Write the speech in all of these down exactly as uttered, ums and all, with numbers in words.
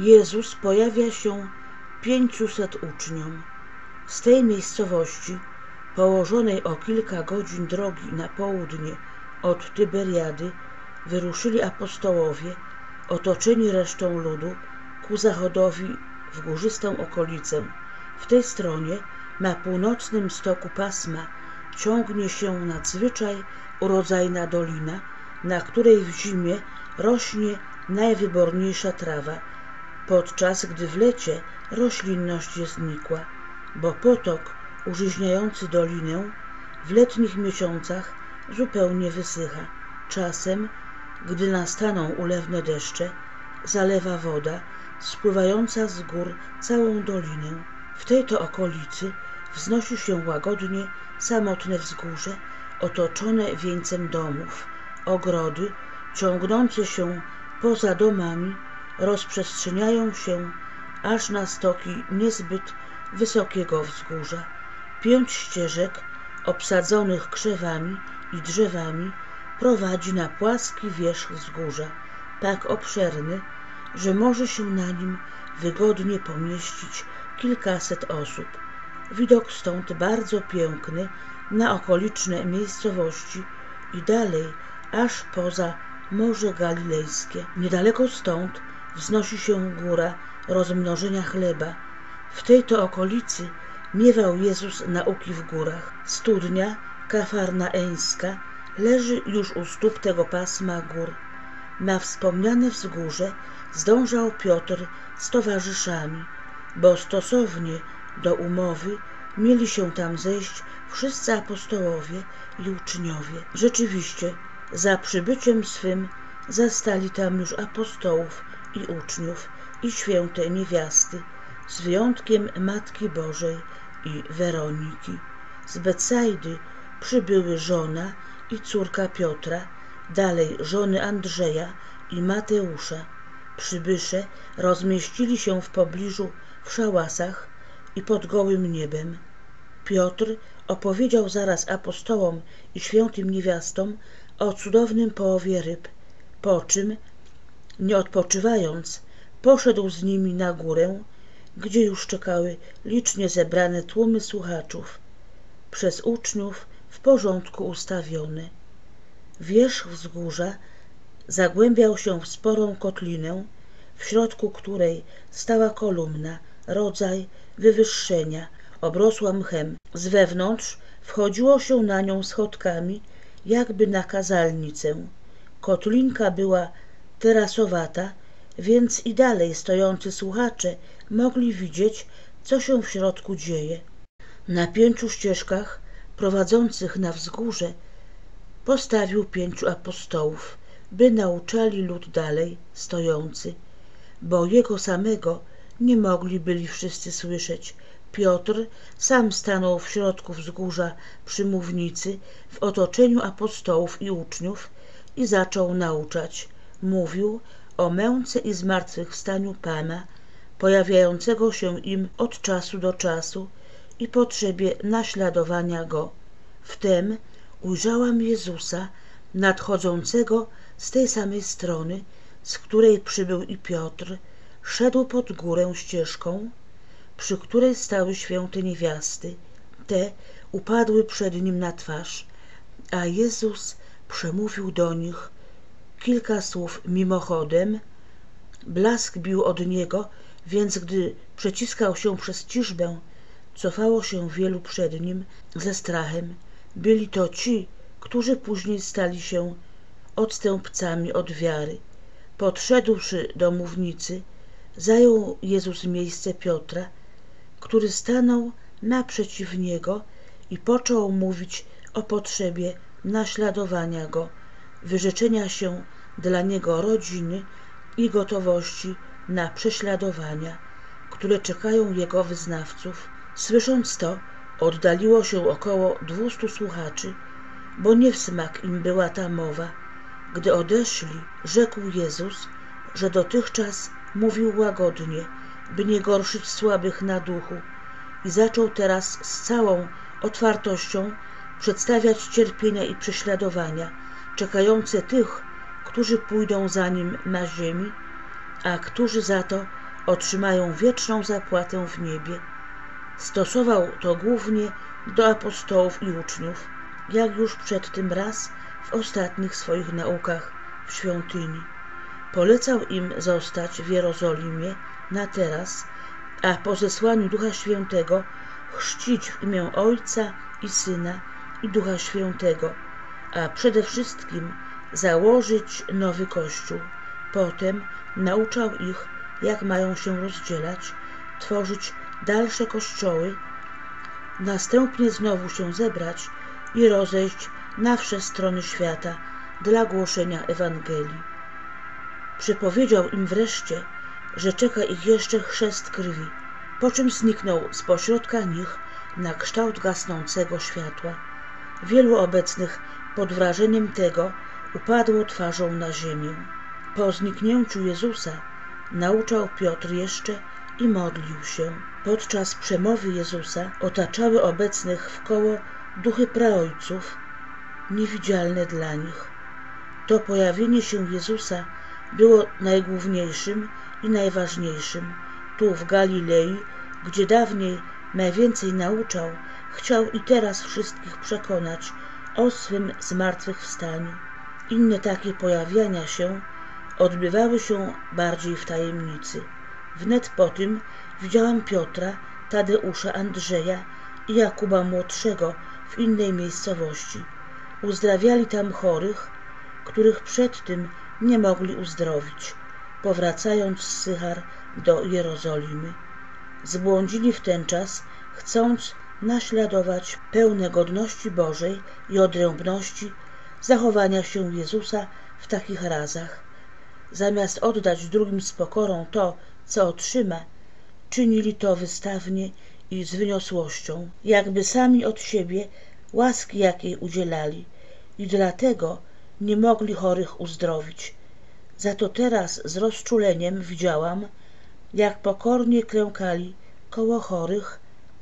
Jezus pojawia się pięciuset uczniom. Z tej miejscowości, położonej o kilka godzin drogi na południe od Tyberiady, wyruszyli apostołowie, otoczeni resztą ludu, ku zachodowi w górzystą okolicę. W tej stronie, na północnym stoku pasma, ciągnie się nadzwyczaj urodzajna dolina, na której w zimie rośnie najwyborniejsza trawa, podczas gdy w lecie roślinność jest nikła, bo potok użyźniający dolinę w letnich miesiącach zupełnie wysycha. Czasem, gdy nastaną ulewne deszcze, zalewa woda spływająca z gór całą dolinę. W tej to okolicy wznosi się łagodnie samotne wzgórze, otoczone wieńcem domów. Ogrody, ciągnące się poza domami, rozprzestrzeniają się aż na stoki niezbyt wysokiego wzgórza. Pięć ścieżek, obsadzonych krzewami i drzewami, prowadzi na płaski wierzch wzgórza, tak obszerny, że może się na nim wygodnie pomieścić kilkaset osób. Widok stąd bardzo piękny na okoliczne miejscowości i dalej aż poza Morze Galilejskie. Niedaleko stąd wznosi się góra rozmnożenia chleba. W tej to okolicy miewał Jezus nauki w górach. Studnia kafarnaeńska leży już u stóp tego pasma gór. Na wspomniane wzgórze zdążał Piotr z towarzyszami, bo stosownie do umowy mieli się tam zejść wszyscy apostołowie i uczniowie. Rzeczywiście, za przybyciem swym zastali tam już apostołów i uczniów i święte niewiasty, z wyjątkiem Matki Bożej i Weroniki. Z Betsajdy przybyły żona i córka Piotra, dalej żony Andrzeja i Mateusza. Przybysze rozmieścili się w pobliżu w szałasach i pod gołym niebem. Piotr opowiedział zaraz apostołom i świętym niewiastom o cudownym połowie ryb, po czym, nie odpoczywając, poszedł z nimi na górę, gdzie już czekały licznie zebrane tłumy słuchaczów, przez uczniów w porządku ustawione. Wierzch wzgórza zagłębiał się w sporą kotlinę, w środku której stała kolumna, rodzaj wywyższenia, obrosła mchem. Z wewnątrz wchodziło się na nią schodkami, jakby na kazalnicę. Kotlinka była terasowata, więc i dalej stojący słuchacze mogli widzieć, co się w środku dzieje. Na pięciu ścieżkach prowadzących na wzgórze postawił pięciu apostołów, by nauczali lud dalej stojący, bo jego samego nie mogli byli wszyscy słyszeć. Piotr sam stanął w środku wzgórza przy mównicy w otoczeniu apostołów i uczniów i zaczął nauczać. Mówił o męce i zmartwychwstaniu Pana, pojawiającego się im od czasu do czasu i potrzebie naśladowania Go. Wtem ujrzałam Jezusa nadchodzącego z tej samej strony, z której przybył i Piotr. Szedł pod górę ścieżką, przy której stały święte niewiasty. Te upadły przed nim na twarz, a Jezus przemówił do nich kilka słów mimochodem. Blask bił od niego, więc gdy przeciskał się przez ciżbę, cofało się wielu przed nim ze strachem. Byli to ci, którzy później stali się odstępcami od wiary. Podszedłszy do mównicy, zajął Jezus miejsce Piotra, który stanął naprzeciw niego i począł mówić o potrzebie naśladowania go, wyrzeczenia się dla niego rodziny i gotowości na prześladowania, które czekają jego wyznawców. Słysząc to, oddaliło się około dwustu słuchaczy, bo nie w smak im była ta mowa. Gdy odeszli, rzekł Jezus, że dotychczas mówił łagodnie, by nie gorszyć słabych na duchu, i zaczął teraz z całą otwartością przedstawiać cierpienia i prześladowania czekające tych, którzy pójdą za nim na ziemi, a którzy za to otrzymają wieczną zapłatę w niebie. Stosował to głównie do apostołów i uczniów, jak już przed tym raz w ostatnich swoich naukach w świątyni. Polecał im zostać w Jerozolimie na teraz, a po zesłaniu Ducha Świętego chrzcić w imię Ojca i Syna i Ducha Świętego, a przede wszystkim założyć nowy Kościół. Potem nauczał ich, jak mają się rozdzielać, tworzyć dalsze kościoły, następnie znowu się zebrać i rozejść na wsze strony świata dla głoszenia Ewangelii. Przypowiedział im wreszcie, że czeka ich jeszcze chrzest krwi, po czym zniknął z pośrodka nich na kształt gasnącego światła. Wielu obecnych pod wrażeniem tego upadło twarzą na ziemię. Po zniknięciu Jezusa nauczał Piotr jeszcze i modlił się. Podczas przemowy Jezusa otaczały obecnych wkoło duchy praojców, niewidzialne dla nich. To pojawienie się Jezusa było najgłówniejszym i najważniejszym. Tu w Galilei, gdzie dawniej najwięcej nauczał, chciał i teraz wszystkich przekonać o swym zmartwychwstaniu. Inne takie pojawiania się odbywały się bardziej w tajemnicy. Wnet po tym widziałam Piotra, Tadeusza, Andrzeja i Jakuba Młodszego w innej miejscowości. Uzdrawiali tam chorych, których przed tym nie mogli uzdrowić, powracając z Sychar do Jerozolimy. Zbłądzili w ten czas, chcąc naśladować pełne godności Bożej i odrębności zachowania się Jezusa w takich razach. Zamiast oddać drugim z pokorą to, co otrzyma, czynili to wystawnie i z wyniosłością, jakby sami od siebie łaski jakiej udzielali i dlatego nie mogli chorych uzdrowić. Za to teraz z rozczuleniem widziałam, jak pokornie klękali koło chorych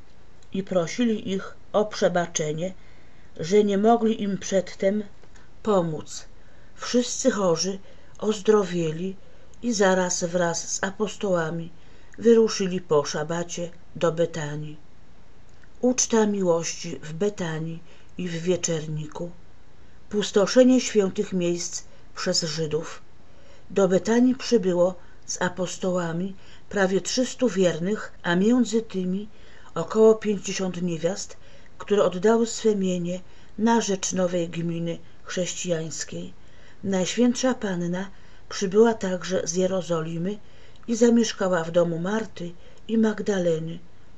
i prosili ich o przebaczenie, że nie mogli im przedtem pomóc. Wszyscy chorzy ozdrowieli i zaraz wraz z apostołami wyruszyli po szabacie do Betanii. Uczta miłości w Betanii i w Wieczerniku. Pustoszenie świętych miejsc przez Żydów. Do Betanii przybyło z apostołami prawie trzystu wiernych, a między tymi około pięćdziesiąt niewiast, które oddały swe mienie na rzecz nowej gminy chrześcijańskiej. Najświętsza Panna przybyła także z Jerozolimy i zamieszkała w domu Marty i Magdaleny.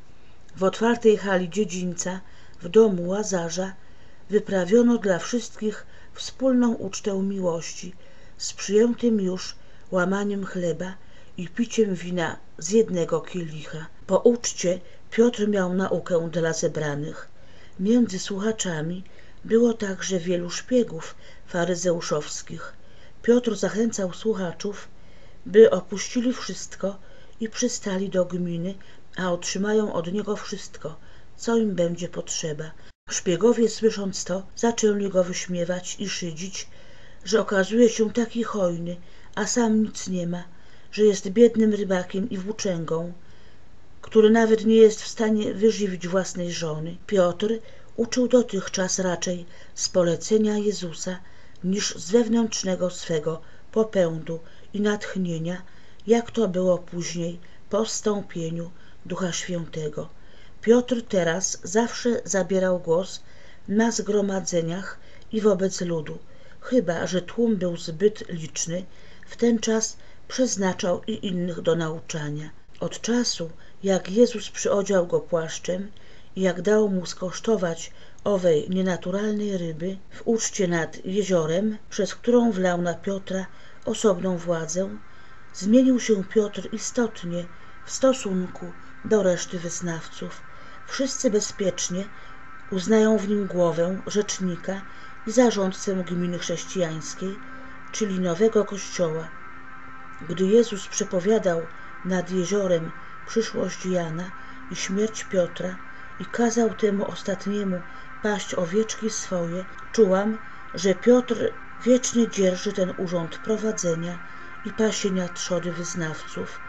W otwartej hali dziedzińca, w domu Łazarza, wyprawiono dla wszystkich wspólną ucztę miłości z przyjętym już łamaniem chleba i piciem wina z jednego kielicha. Po uczcie Piotr miał naukę dla zebranych. Między słuchaczami było także wielu szpiegów faryzeuszowskich. Piotr zachęcał słuchaczów, by opuścili wszystko i przystali do gminy, a otrzymają od niego wszystko, co im będzie potrzeba. Szpiegowie, słysząc to, zaczęli go wyśmiewać i szydzić, że okazuje się taki hojny, a sam nic nie ma, że jest biednym rybakiem i włóczęgą, który nawet nie jest w stanie wyżywić własnej żony. Piotr uczył dotychczas raczej z polecenia Jezusa niż z wewnętrznego swego popędu i natchnienia, jak to było później po wstąpieniu Ducha Świętego. Piotr teraz zawsze zabierał głos na zgromadzeniach i wobec ludu, chyba że tłum był zbyt liczny, w ten czas przeznaczał i innych do nauczania. Od czasu, jak Jezus przyodział go płaszczem i jak dał mu skosztować owej nienaturalnej ryby w uczcie nad jeziorem, przez którą wlał na Piotra osobną władzę, zmienił się Piotr istotnie w stosunku do reszty wyznawców. Wszyscy bezpiecznie uznają w nim głowę, rzecznika i zarządcę gminy chrześcijańskiej, czyli nowego kościoła. Gdy Jezus przepowiadał nad jeziorem przyszłość Jana i śmierć Piotra i kazał temu ostatniemu paść owieczki swoje, czułam, że Piotr wiecznie dzierży ten urząd prowadzenia i pasienia trzody wyznawców.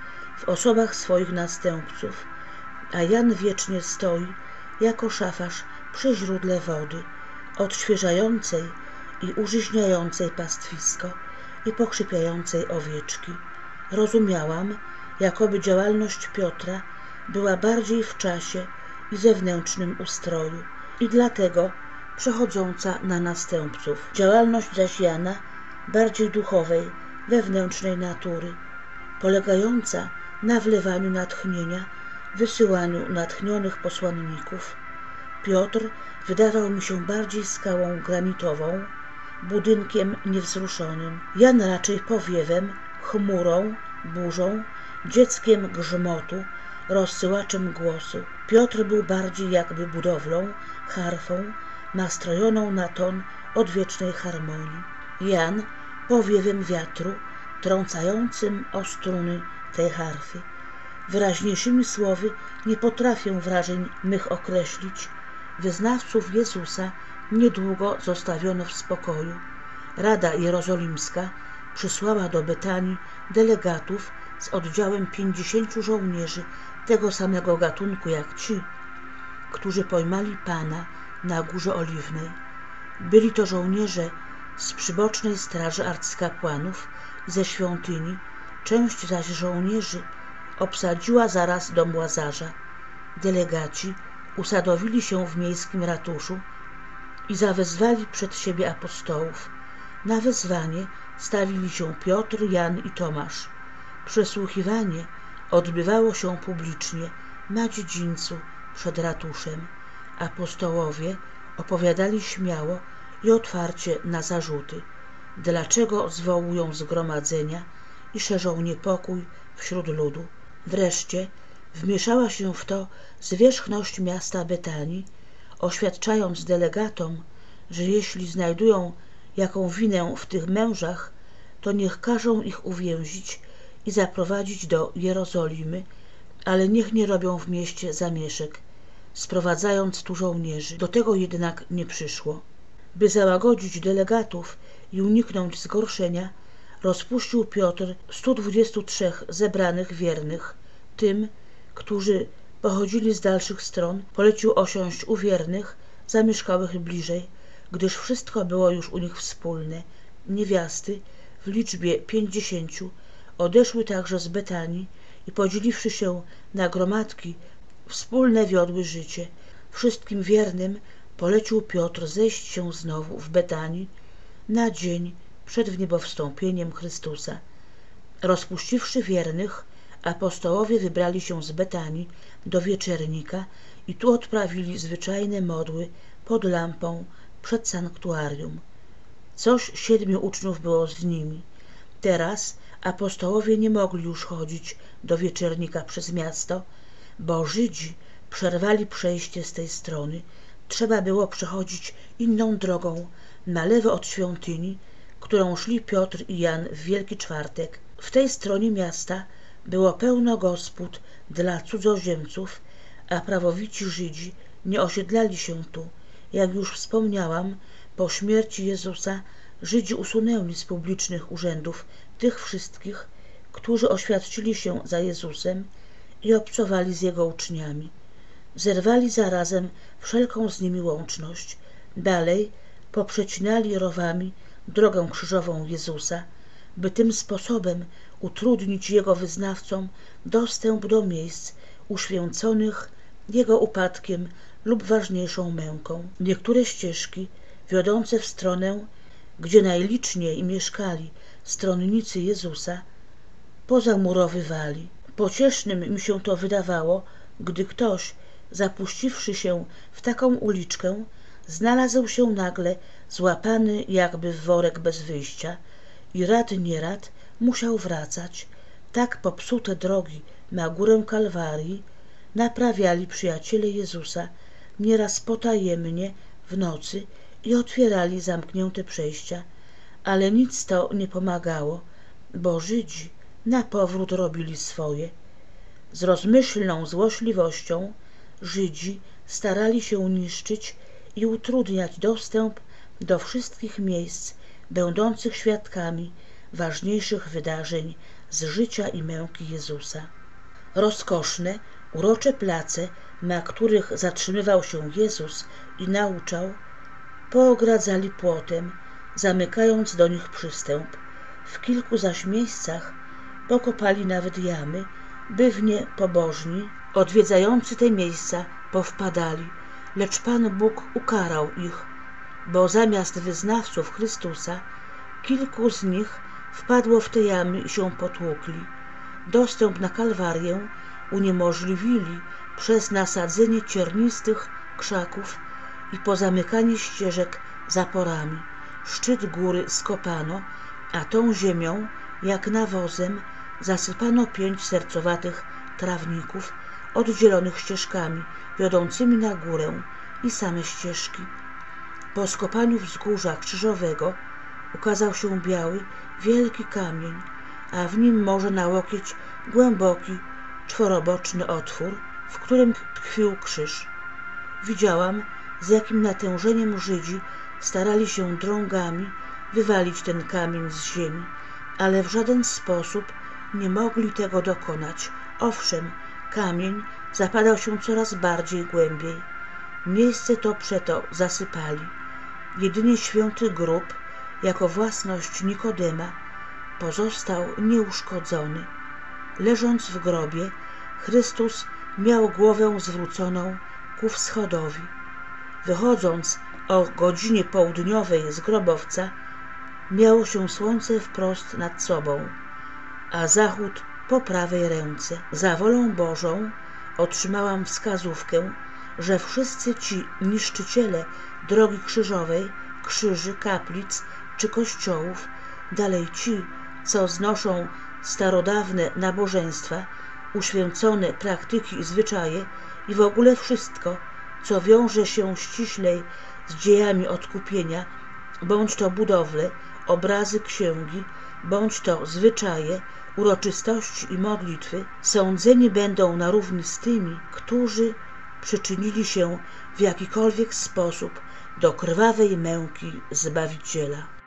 w osobach swoich następców, a Jan wiecznie stoi jako szafarz przy źródle wody, odświeżającej i użyźniającej pastwisko i pokrzypiającej owieczki. Rozumiałam, jakoby działalność Piotra była bardziej w czasie i zewnętrznym ustroju i dlatego przechodząca na następców. Działalność zaś Jana bardziej duchowej, wewnętrznej natury, polegająca na wlewaniu natchnienia, wysyłaniu natchnionych posłanników. Piotr wydawał mi się bardziej skałą granitową, budynkiem niewzruszonym. Jan raczej powiewem, chmurą, burzą, dzieckiem grzmotu, rozsyłaczem głosu. Piotr był bardziej jakby budowlą, harfą, nastrojoną na ton odwiecznej harmonii. Jan powiewem wiatru, trącającym o struny tej harfy. Wyraźniejszymi słowy nie potrafię wrażeń mych określić. Wyznawców Jezusa niedługo zostawiono w spokoju. Rada Jerozolimska przysłała do Betanii delegatów z oddziałem pięćdziesięciu żołnierzy tego samego gatunku jak ci, którzy pojmali Pana na Górze Oliwnej. Byli to żołnierze z przybocznej straży arcykapłanów i ze świątyni, część zaś żołnierzy obsadziła zaraz dom Łazarza. Delegaci usadowili się w miejskim ratuszu i zawezwali przed siebie apostołów. Na wezwanie stawili się Piotr, Jan i Tomasz. Przesłuchiwanie odbywało się publicznie na dziedzińcu przed ratuszem. Apostołowie opowiadali śmiało i otwarcie na zarzuty, dlaczego zwołują zgromadzenia i szerzą niepokój wśród ludu. Wreszcie wmieszała się w to zwierzchność miasta Betanii, oświadczając delegatom, że jeśli znajdują jaką winę w tych mężach, to niech każą ich uwięzić i zaprowadzić do Jerozolimy, ale niech nie robią w mieście zamieszek, sprowadzając tu żołnierzy. Do tego jednak nie przyszło. By załagodzić delegatów i uniknąć zgorszenia, rozpuścił Piotr stu dwudziestu trzech zebranych wiernych. Tym, którzy pochodzili z dalszych stron, polecił osiąść u wiernych, zamieszkałych bliżej, gdyż wszystko było już u nich wspólne. Niewiasty w liczbie pięćdziesięciu odeszły także z Betanii i podzieliwszy się na gromadki, wspólne wiodły życie. Wszystkim wiernym polecił Piotr zejść się znowu w Betanii na dzień przed wniebowstąpieniem Chrystusa. Rozpuściwszy wiernych, apostołowie wybrali się z Betanii do Wieczernika i tu odprawili zwyczajne modły pod lampą przed sanktuarium. Coś siedmiu uczniów było z nimi. Teraz apostołowie nie mogli już chodzić do Wieczernika przez miasto, bo Żydzi przerwali przejście z tej strony. Trzeba było przechodzić inną drogą, na lewo od świątyni, którą szli Piotr i Jan w Wielki Czwartek. W tej stronie miasta było pełno gospod dla cudzoziemców, a prawowici Żydzi nie osiedlali się tu. Jak już wspomniałam, po śmierci Jezusa Żydzi usunęli z publicznych urzędów tych wszystkich, którzy oświadczyli się za Jezusem i obcowali z Jego uczniami. Zerwali zarazem wszelką z nimi łączność. Dalej poprzecinali rowami drogę krzyżową Jezusa, by tym sposobem utrudnić Jego wyznawcom dostęp do miejsc uświęconych Jego upadkiem lub ważniejszą męką. Niektóre ścieżki wiodące w stronę, gdzie najliczniej mieszkali stronnicy Jezusa, pozamurowywali. Pociesznym mi się to wydawało, gdy ktoś, zapuściwszy się w taką uliczkę, znalazł się nagle złapany jakby w worek bez wyjścia i rad nierad musiał wracać. Tak popsute drogi na górę Kalwarii naprawiali przyjaciele Jezusa nieraz potajemnie w nocy i otwierali zamknięte przejścia, ale nic to nie pomagało, bo Żydzi na powrót robili swoje. Z rozmyślną złośliwością Żydzi starali się niszczyć i utrudniać dostęp do wszystkich miejsc będących świadkami ważniejszych wydarzeń z życia i męki Jezusa. Rozkoszne, urocze place, na których zatrzymywał się Jezus i nauczał, poogradzali płotem, zamykając do nich przystęp. W kilku zaś miejscach pokopali nawet jamy, by w nie pobożni, odwiedzający te miejsca, powpadali, lecz Pan Bóg ukarał ich, bo zamiast wyznawców Chrystusa, kilku z nich wpadło w te jamy i się potłukli. Dostęp na Kalwarię uniemożliwili przez nasadzenie ciernistych krzaków i pozamykanie ścieżek zaporami. Szczyt góry skopano, a tą ziemią, jak nawozem, zasypano pięć sercowatych trawników, oddzielonych ścieżkami wiodącymi na górę i same ścieżki. Po skopaniu wzgórza krzyżowego ukazał się biały, wielki kamień, a w nim może na łokieć głęboki, czworoboczny otwór, w którym tkwił krzyż. Widziałam, z jakim natężeniem Żydzi starali się drągami wywalić ten kamień z ziemi, ale w żaden sposób nie mogli tego dokonać. Owszem, kamień zapadał się coraz bardziej głębiej. Miejsce to przeto zasypali. Jedynie święty grób, jako własność Nikodema, pozostał nieuszkodzony. Leżąc w grobie, Chrystus miał głowę zwróconą ku wschodowi. Wychodząc o godzinie południowej z grobowca, miało się słońce wprost nad sobą, a zachód po prawej ręce. Za wolą Bożą otrzymałam wskazówkę, że wszyscy ci niszczyciele drogi krzyżowej, krzyży, kaplic czy kościołów, dalej ci, co znoszą starodawne nabożeństwa, uświęcone praktyki i zwyczaje i w ogóle wszystko, co wiąże się ściślej z dziejami odkupienia, bądź to budowle, obrazy, księgi, bądź to zwyczaje, uroczystości i modlitwy, sądzeni będą na równi z tymi, którzy przyczynili się w jakikolwiek sposób do krwawej męki Zbawiciela.